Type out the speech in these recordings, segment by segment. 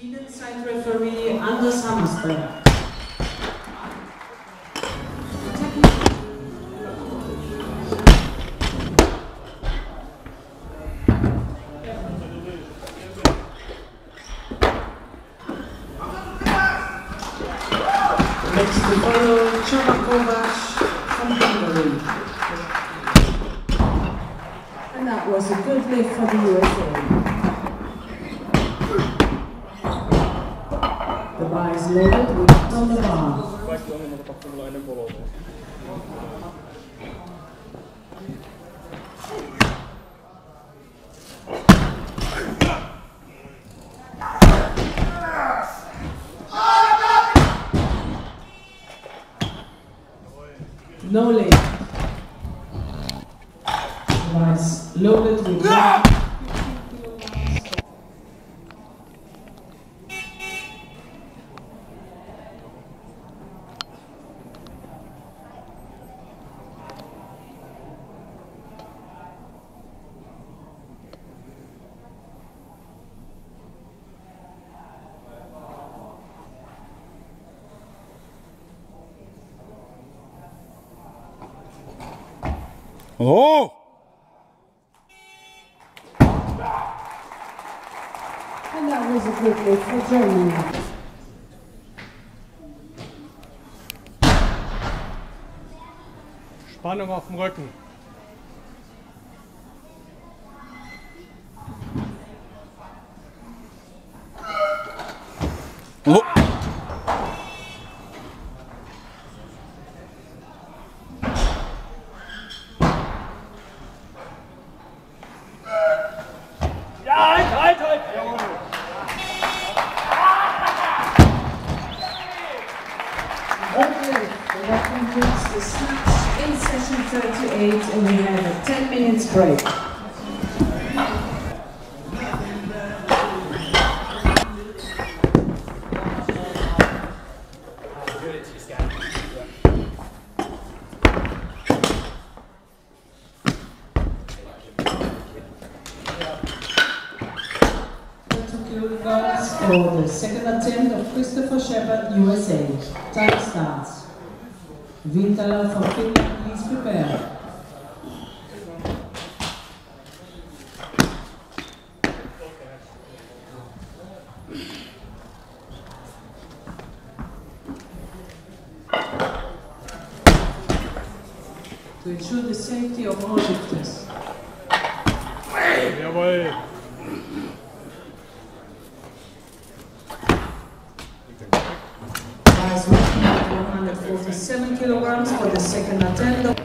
Sweden side referee Anders Hammarström. Next to follow Csaba Kovács from Hungary. And that was a good lift for the USA. The bar is loaded with on the bar. No late. Rice loaded with Oh! And that was a good lift for Germany. Spannung auf dem Rücken. Oh! Okay, that concludes the snatch in session 38 and we have a 10 minutes break. For the second attempt of Christopher Shepard, USA. Time starts. Vintala from Finland, please prepare. To ensure the safety of all lifters. Jawohl! Guys working at 147 kilograms for the second attempt.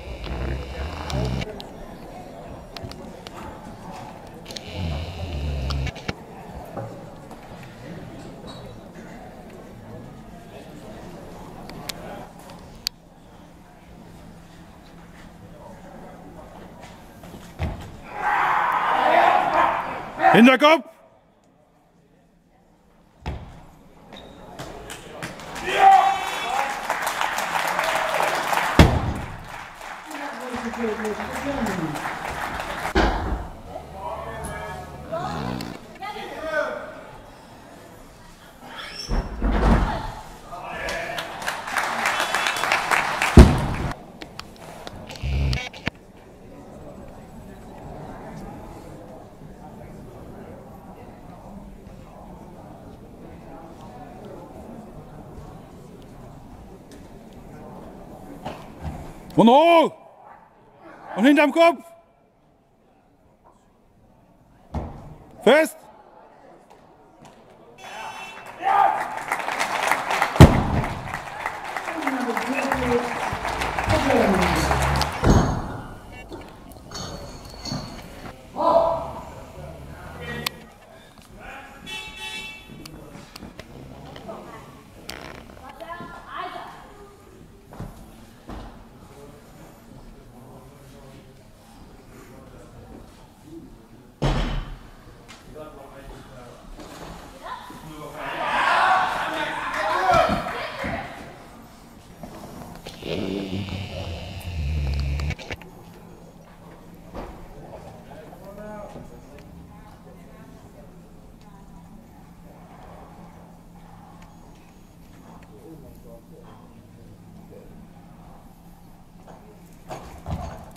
Hinterkopf! Und hoch! Und hinterm Kopf! Fest!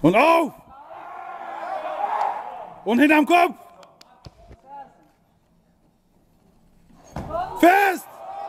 Und auf! Und hinterm Kopf! Fest!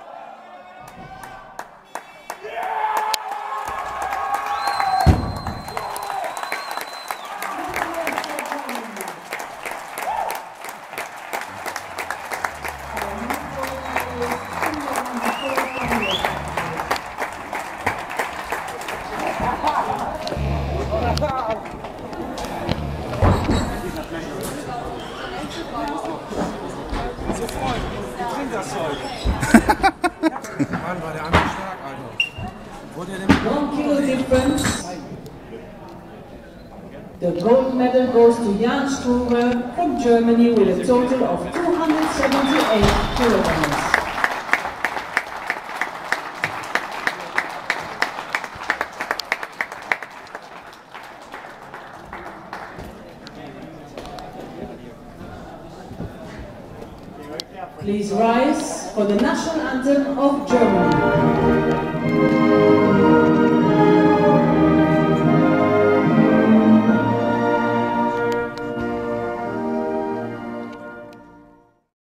Mann, war der andere stark, Alter. 1 kilo difference. The gold medal goes to Jan Struve from Germany with a total of 278 kilograms. Please rise for the national anthem of Germany.